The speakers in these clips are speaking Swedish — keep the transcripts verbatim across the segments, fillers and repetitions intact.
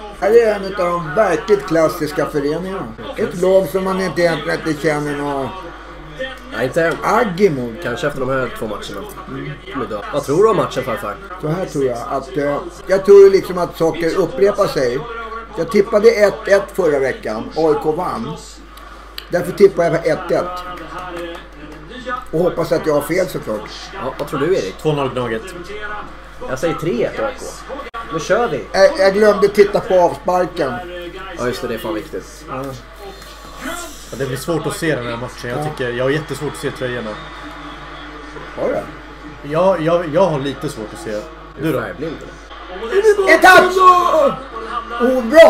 Det är en av de verkligt klassiska föreningarna. Ett lag som man inte egentligen inte känner någon Nej, inte agg emot. Kanske efter de här två matcherna. Mm. Vad tror du om matchen, farfar? Så här tror jag att eh, jag tror liksom att saker upprepar sig. Jag tippade ett ett förra veckan. A I K vann. Därför tippar jag på ett ett. Och hoppas att jag har fel såklart. Ja, vad tror du, Erik? två noll Gnaget. Jag säger tre ett A I K. Nu kör vi. Jag, jag glömde titta på avsparken. Ja, just det, det är fan viktigt. Ja. Ja, det blir svårt att se den här matchen. Jag tycker jag har jättesvårt att se tröjorna. Har du? Jag, jag, jag har lite svårt att se. Du då? Färgblind, Ett touch! Oh, bra!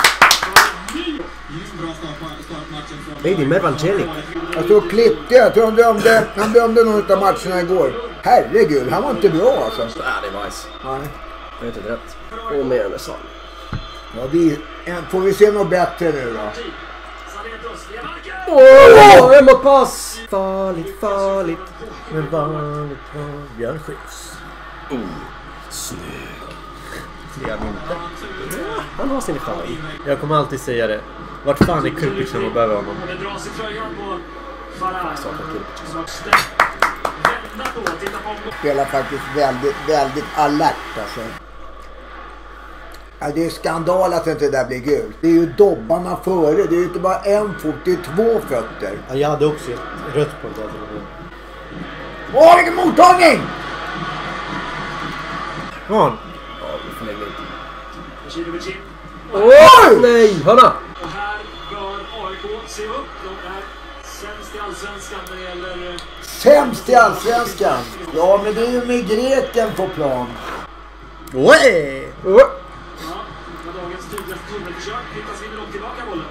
det är din Evangelic. Jag såg klippte. Jag tror han dömde, han dömde någon av matcherna igår. Herregud, han var inte bra alltså. Ja, det är nice. Nej. Jag vet inte rätt. Och mer än så. Ja, vi, får vi se något bättre nu då? Åh, oh, en mot pass! Farligt, farligt. Men vanligt var Björn Skifs. Oh, snygg. Det är han inte. Ja, han har sin charm. Jag kommer alltid säga det. Vart fan är Kupic när man behöver honom? Spelar faktiskt väldigt, väldigt alert alltså. Ja, det är skandal att inte det där blir gult. Det är ju dobbarna före. Det är ju inte bara en fot, det är två fötter. Ja, jag hade också ett rött på det. Åh, vilken mottagning! Fan. Ja, vi får lägga ut. Åh, nej! Hörna! Och här bör A I K se upp. De är sämst i allsvenskan när det gäller... Sämst i allsvenskan. Ja, men det är ju med greken på plan. Oj! Oh. Ja, med dagens tydligaste tunnelförsök hittas vi långt tillbaka bollen.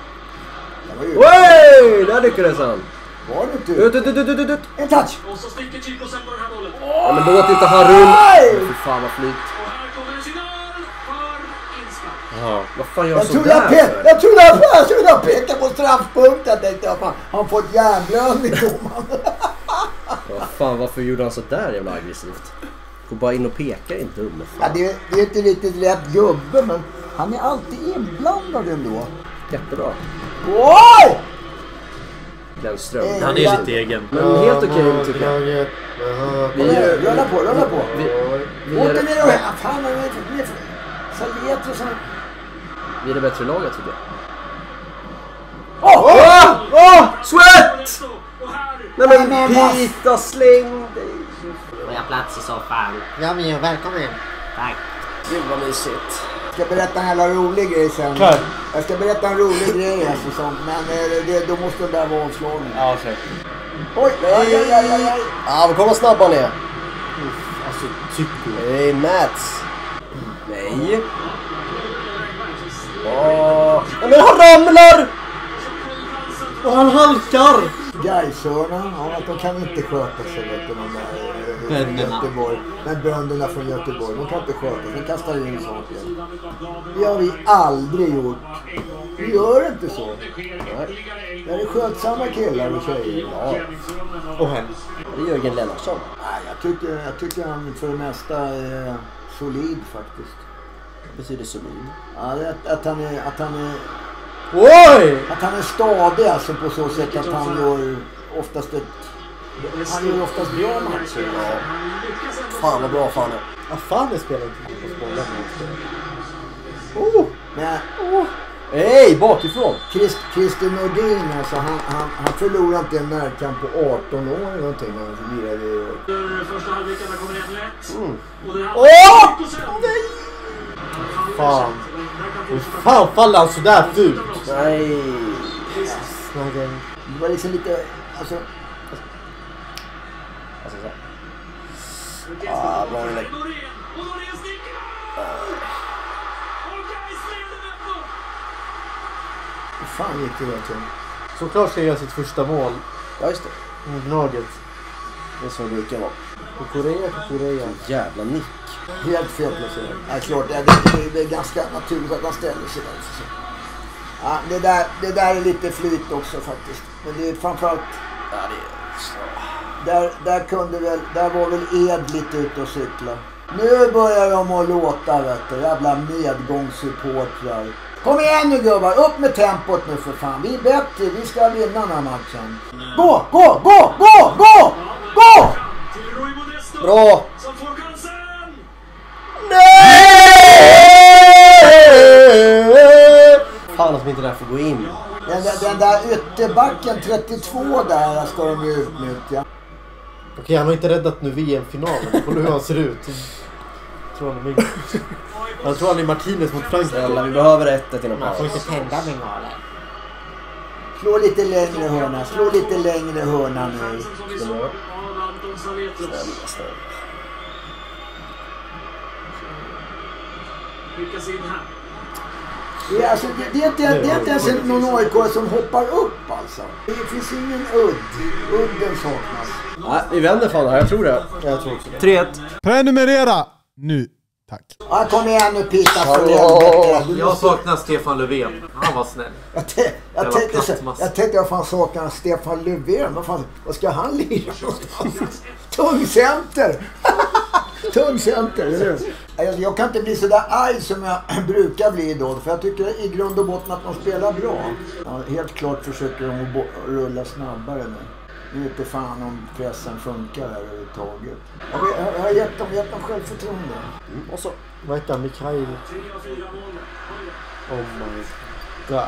Oj! Där lyckades han. Var det inte? Ut, ut, ut, ut, ut, ut. En touch! Och så sticker Chico sen på den här bollen. Ja, men låt inte han rulla. Fy fan vad flyt. Och här kommer en signal för inspark. Jaha. Vad fan gör Jag så trodde jag, där pe- för? jag trodde jag, jag trodde jag pekade på straffpunkten. Jag tänkte jag fan, han får ett järnblödning domaren. Vad fan, varför gjorde han så där jävla aggressivt? Gå bara in och peka, inte dumme Ja, fan. det, det är inte riktigt rätt gubbe, men han är alltid inblandad ändå. Jättebra. Oj! Lennström. Eh, Han är lite egen. Men helt okej tycker jag. Vi, rulla på, rulla på. Vi, vi, Åter är, ner och här. Fan, han är med Salvetre som... vi är det bättre laget tycker jag. Åh! Åh! Åh! Sweat! Och här... Nej men Pita, släng dig. Får jag plats i soffan? Ja, men välkommen. Tack. Gud vad mysigt. Jag ska berätta en jävla rolig grej sen. Klar. Jag ska berätta en rolig grej alltså, som, men eh, det, då måste den där vara avslagen. Ja, okej. Oj, aj, aj, aj, aj, aj. Ja, men kolla vad snabb han är. Alltså, tycker Hej Mats. Nej. Åh. Nej, men han ramlar! Och han halkar! Gaishörnan, ja, de kan inte sköta sig, vet du, de där eh, Bönderna. Göteborg. Men bönderna från Göteborg, de kan inte sköta sig, de kastar in saker. Det har vi aldrig gjort. Vi gör inte så. Nej. Det är skötsamma killar och tjejer. Ja. Och hen. Det är Jörgen Lennartsson. Nej, jag tycker, jag tycker han för det mesta är solid faktiskt. Det betyder solid. Ja, det, att han är... Att han är Oj! Att han är stadig alltså på så sätt att han gör oftast ett... Han gör oftast bra matcher. Ja. Fan vad bra fan är. Vad fan är spelet på spålen? Oh! Men Hej, bakifrån. Christ, Christer Nordin alltså, han, han, han förlorade inte en närkamp på arton år eller någonting när han lirade i år. Första halvleken, där kommer en rätt. Mm. Och det här... Åh! Nej! Fan. Hur fan faller han sådär fult? Nej. Det var liksom lite... Alltså... Alltså så. Ah, bra inlägg. Och Norén sticker! Och Gais leder med ett noll! Hur fan gick det då till? Såklart ska jag göra sitt första mål. Ja just det. Mot Gnaget. Det är så det brukar vara. På Korea, på Korea. Jävla nick. Helt fel placerat. Ja, klart, det, det, det är ganska naturligt att han ställer sig där. Så. Ja, det där, det där är lite flyt också faktiskt. Men det är framförallt... Ja, det är så. Där, där kunde väl... Där var väl Ed lite ute och cykla. Nu börjar de att låta, vet du. Jävla medgångssupportrar. Kom igen nu gubbar, upp med tempot nu för fan. Vi är bättre, vi ska vinna den här matchen. Gå, gå, gå, gå, gå, gå! Bra! Nej! Fan att inte där får gå in. Den, den, den där ytterbacken trettiotvå där ska de ju utnyttja. Okej, han har inte räddat nu V M-finalen. Kolla hur han ser ut. Tror han, är... jag tror han är Martinez mot Frankrike. Eller vi behöver ett ett inom Man får paus. inte tända bengaler. Slå lite längre hörna, slå lite längre hörna nu. Skickas in här. Det är, alltså, det, det, är inte, det är inte ens någon A I K som hoppar upp alltså. Det finns ingen udd. Udden saknas. Nej, vi vänder fan här, jag tror det. Jag tror också det. tre ett. Prenumerera nu, tack. Ja, kom igen nu Pita för helvete. Du Jag måste- saknar Stefan Löfven. Han var snäll. Jag, te- jag Jävla tänkte så, plastmask. jag tänkte vad fan saknar Stefan Löfven? Vad fan, vad ska han lira någonstans? Tungcenter! Tungcenter, eller hur? Alltså, jag kan inte bli så där arg som jag brukar bli då. För jag tycker i grund och botten att de spelar bra. Ja, helt klart försöker de att bo- rulla snabbare nu. Nu vet inte fan om pressen funkar här överhuvudtaget. Jag, jag, jag har gett dem, gett dem självförtroende. Mm, och så. Vad heter han? Mikhail? Oh my god.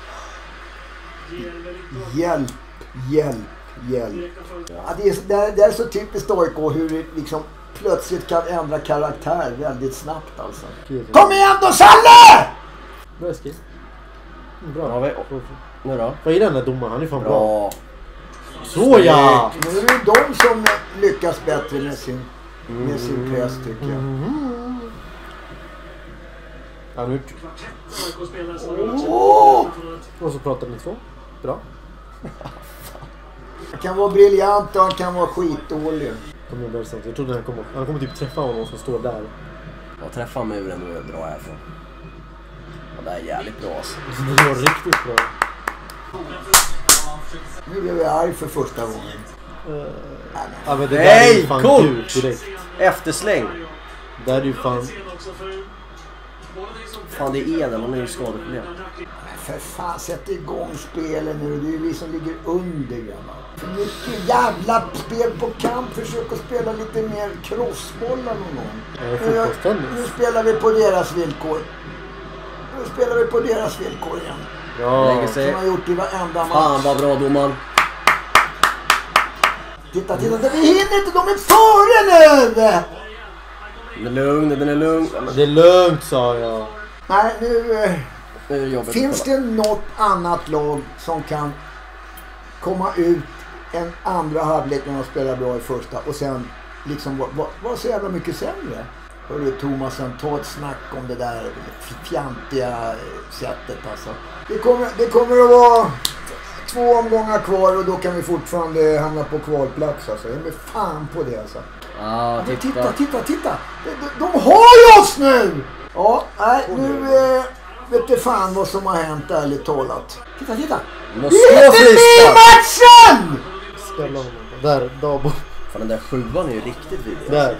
Hjälp, hjälp, hjälp. Ja, det, är, det, är, det är så typiskt A I K hur det liksom plötsligt kan ändra karaktär väldigt snabbt alltså. Kom igen då Salle! Bra eskil. Ja, Bra. vi, nu då? Vad är den där domaren? Han är fan bra. Bra. Så ja! Nu är det de som lyckas bättre med sin, med sin press tycker jag. Ja, nu. Åh! Och så pratar ni två. Bra. Han kan vara briljant och han kan vara skitdålig. Kom igen, Börsen. Jag trodde han kommer, han kommer typ träffa honom som står där. Jag träffar muren och jag drar härifrån. Ja, det är jävligt bra alltså. Det var riktigt bra. Nu blev jag arg för första gången. Uh, ja, men det där Nej, är ju fan coolt! kul direkt. Eftersläng. Det där är ju fan... Fan, det är Eden, han är ju skadeproblem. För fan, sätt igång spelet nu. Det är ju vi som ligger under grabbar. För mycket jävla spel på kamp. Försök att spela lite mer crossbollar någon gång. Ja, Nu, fotbollstennis. nu spelar vi på deras villkor. Nu spelar vi på deras villkor igen. Ja. Lägger sig. Som har gjort i varenda match. Fan vad bra domaren. Titta, titta, vi hinner inte. De är före nu! Den är lugn, den är lugn. Ja, men Det är lugnt, sa jag. Nej, nu... eh, nu är det jobbigt. Finns det något annat lag som kan komma ut en andra halvlek när de spelar bra i första och sen liksom vara var, var så jävla mycket sämre? Hörru Thomasen, ta ett snack om det där fjantiga sättet alltså. Det kommer, det kommer att vara två omgångar kvar och då kan vi fortfarande hamna på kvalplats alltså. Jag är fan på det alltså. Ja, Men titta. titta, titta, titta! De, de, de har ju oss nu! Ja, nej, nu eh, vet du fan vad som har hänt ärligt talat. Titta, titta! Moskva Vi är inte med i frispark. matchen! Ställa honom. Där, Dabo. Fan, den där sjuan är ju riktigt vidrig. Där.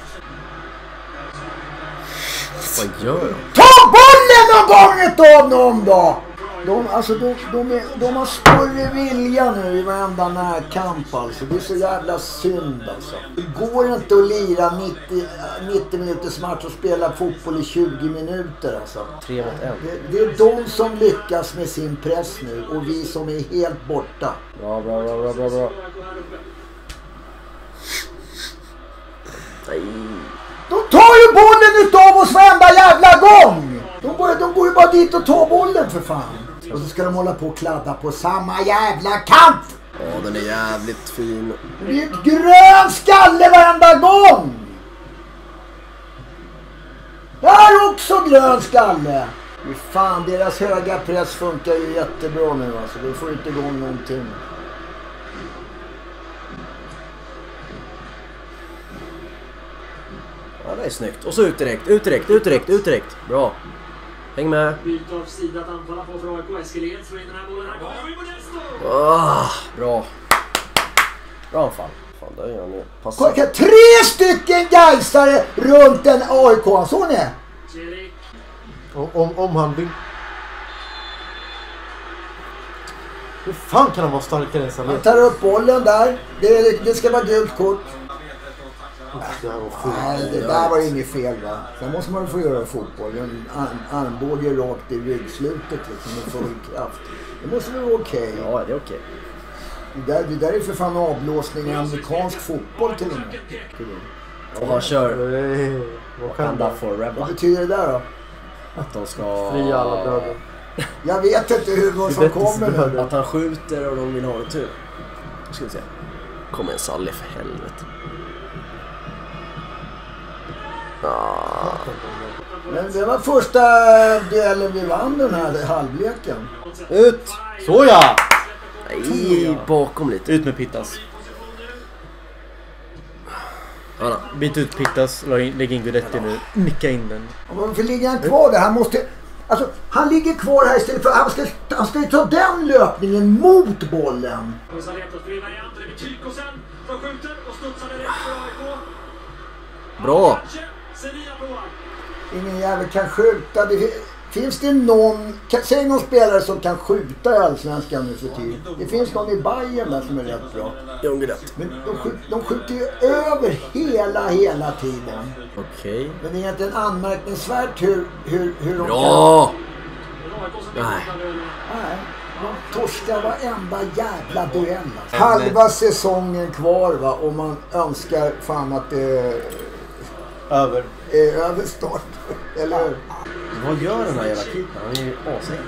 Vad gör de? Ta bollen någon gång utav dem då! De, alltså, de, de, är, de har större vilja nu i varenda närkamp alltså. Det är så jävla synd alltså. Det går inte att lira nittio, nittio minuters match och spela fotboll i tjugo minuter alltså. Tre mot en. Det, det är de som lyckas med sin press nu och vi som är helt borta. Bra, bra, bra, bra, bra, bra. Nej. De tar ju bollen utav oss varenda jävla gång! De går, de går ju bara dit och tar bollen för fan. Och så ska de hålla på och kladda på samma jävla kant! Ja, den är jävligt fin. Det är ett grön skalle varenda gång! Det är också grön skalle! Men fan, deras höga press funkar ju jättebra nu alltså. Vi får inte igång någonting. Ja, det är snyggt. Och så ut direkt, ut direkt, ut direkt, ut direkt. Bra. Häng med. Byte av sida att anfalla på för A I K. Eskil Ed slår in den här bollen. Här kommer vi på nästa! Ah, bra. Bra anfall. Fan, där är han ju. Kolla, tre stycken gaisare runt en A I K. Så ni? Om, om han vill... Hur fan kan han vara starkare än Sané? Han tar upp bollen där. Det, det ska vara gult kort. Nej, det där var inget fel va. Sen måste man få göra fotboll. En arm, armbåge rakt i ryggslutet liksom med full kraft. Det måste vara okej. Okay. Ja, det är okej. Okay. Det där, det där är för fan avblåsning i amerikansk fotboll till och med. Och han kör Wakanda Forever. Vad betyder det där då? Att de ska... Fria alla döda. Jag vet inte hur vad som kommer nu. Att han skjuter och de vill ha retur. Ska vi se. Kom en Sally för helvete. Ah. Men det var första duellen vi vann den här halvleken. Ut! Så ja! Nej, bakom lite. Ut med Pittas. Anna. Byt ut Pittas, lägg in Guidetti nu. Nicka in den. Varför ligger han kvar där? Han måste... Alltså, han ligger kvar här istället för... Han ska, han ska ta den löpningen mot bollen. Bra! Ingen jävel kan skjuta. Det, finns det någon... Kan, säg någon spelare som kan skjuta i Allsvenskan nu för tiden. Det finns någon i Bayern där som är rätt bra. Men de, skjut, de skjuter ju över hela, hela tiden. Okej. Okay. Men det är egentligen anmärkningsvärt hur, hur, hur de bra. kan... Nej. Nej. De torskar varenda jävla duell. Alltså. Halva säsongen kvar va. Och man önskar fan att det är över. Är över start. Eller hur? Vad gör den här jävla keepern? Han är ju asäcklig.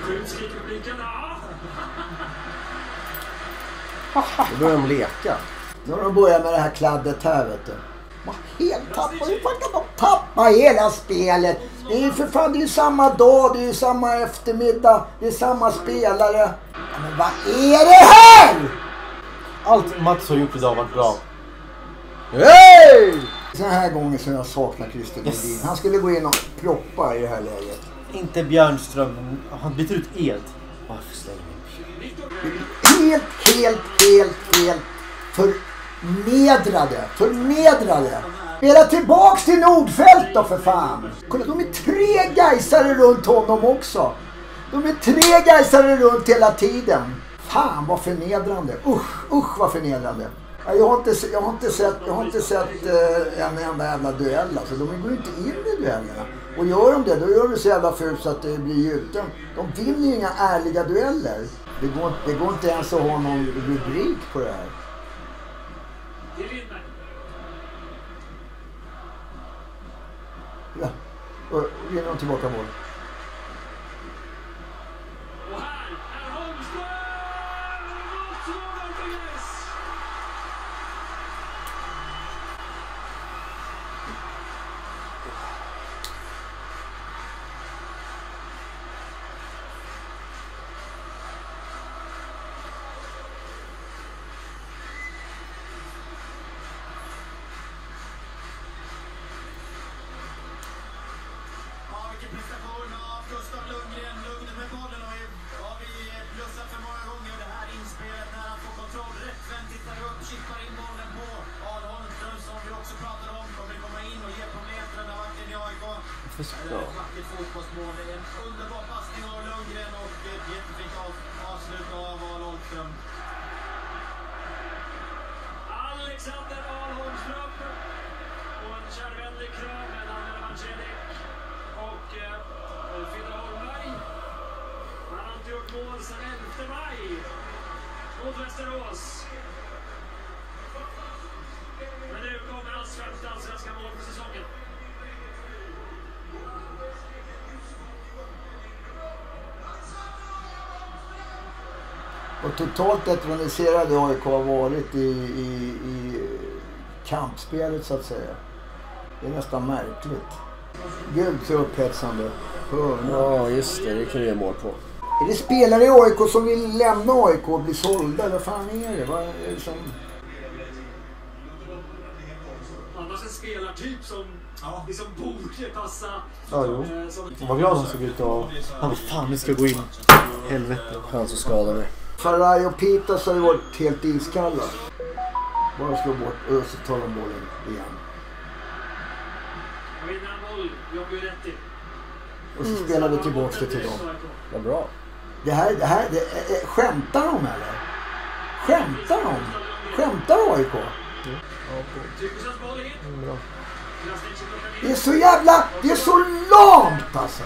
Då börjar de leka. Nu har de börjat med det här kladdet här vet du. Man helt tappar. Hur fan kan de tappa hela spelet? Det är ju för fan, det är ju samma dag, det är ju samma eftermiddag, det är samma spelare. Ja, men vad är det här? Allt Mats har gjort idag har varit bra. Hej! Såna här gånger som jag saknar Christer Nordin. Yes. Han skulle gå in och proppa i det här läget. Inte Bjärnström. Han byter ut Ed. Varför slänger vi? Helt, helt, helt, helt förnedrade. Förnedrade. Spela tillbaks till Nordfält då för fan. Kolla, de är tre gaisare runt honom också. De är tre gaisare runt hela tiden. Fan vad förnedrande. Usch, usch vad förnedrande. Jag har inte, jag har inte sett, jag har inte sett eh, en enda jävla duell. Alltså. De går inte in i duellerna. Och gör de det, då gör de så jävla fult så att det blir gjuten. De vinner ju inga ärliga dueller. Det går, det går inte ens att ha någon rubrik på det här. Ja, och vinner de tillbaka mål. Ja. Fotbollsmål, en underbar passning av Lundgren och ett jättefint avslut av Al Holmström. Alexander Al Holmström och en kärvänlig kram mellan Marcelik och Fidde Holmberg. Han har inte gjort mål sedan elfte maj mot Västerås. Men nu kommer hans femte allsvenska mål för säsongen. Och totalt etroniserade A I K har varit i, i, i kampspelet så att säga. Det är nästan märkligt. Gud så upphetsande. Hörna. Ja just det, det kan du göra mål på. Är det spelare i A I K som vill lämna A I K och bli sålda? Vad fan är det? Vad är det som... Annars en spelartyp som ja. liksom borde passa. Ja, jo. Han var glad han såg ut och han var fan, nu ska gå in. Helvete. Han så skadade mig. Faraj och Pitas har ju varit helt iskalla. Bara slå bort och så tar de bollen igen. Och så spelar vi tillbaka det till dem. Vad bra. Det här, det här, det, äh, skämtar de eller? Skämtar de? Skämtar A I K? Mm. Bra. Det är så jävla, det är så lamt alltså.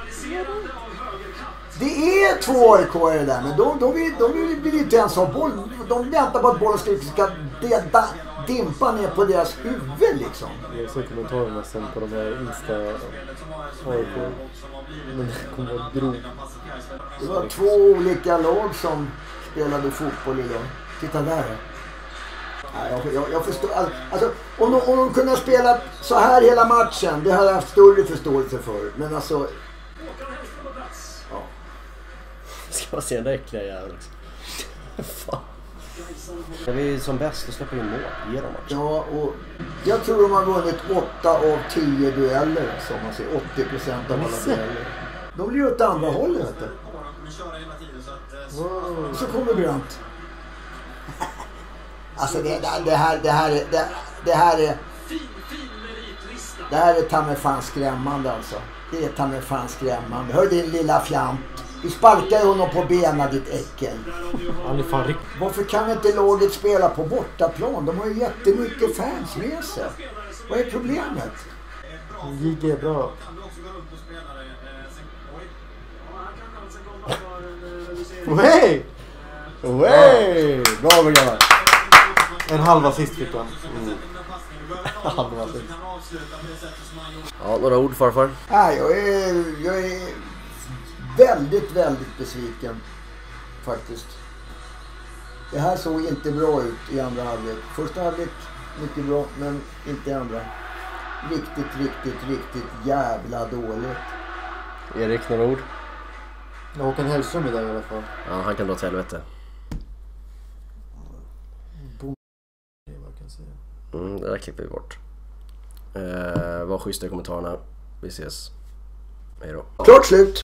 Det är två A I K i det där, men de, de, vill, de vill, vill inte ens ha boll. De väntar på att bollen ska, ska deda, dimpa ner på deras huvud liksom. Jag såg kommentarerna sen på de här Insta A I K. Men det kommer vara grov. Det var två olika lag som spelade fotboll idag. Titta där. Nej, jag, jag, jag förstår, alltså, om, de, om de kunde spela så här hela matchen, det hade jag haft större förståelse för. Men alltså... Ja. Ska man se den där äckliga jäveln också. Fan. När vi är som bäst och släpper in mål, ge dem matchen. Ja, och jag tror de har vunnit åtta av tio dueller, som man säger, åttio procent av alla dueller. De blir ju åt andra hållet, vet du. Wow. Så kommer Grant. Alltså det, det, här, det här är det, det här är det här är ta mig fan skrämmande alltså. Det är ta mig fan skrämmande. Hör din lilla fjant. Du sparkar ju honom på benen, ditt äckel. Han är fan riktigt. Varför kan inte laget spela på bortaplan? De har ju jättemycket fans med sig. Vad är problemet? J G är bra. Wey! Wey! Bra program. En halv assist fick han. Mm. Halv assist. Ja, några ord farfar. Nej, jag är, jag är väldigt, väldigt besviken faktiskt. Det här såg inte bra ut i andra halvlek. Första halvlek mycket bra, men inte i andra. Riktigt, riktigt, riktigt jävla dåligt. Erik, några ord? Håkan Hellström är där i alla fall. Ja, han kan dra till helvete. Mm, det där klipper vi bort. Eh, var schyssta i kommentarerna. Vi ses. Hej då. Klart slut!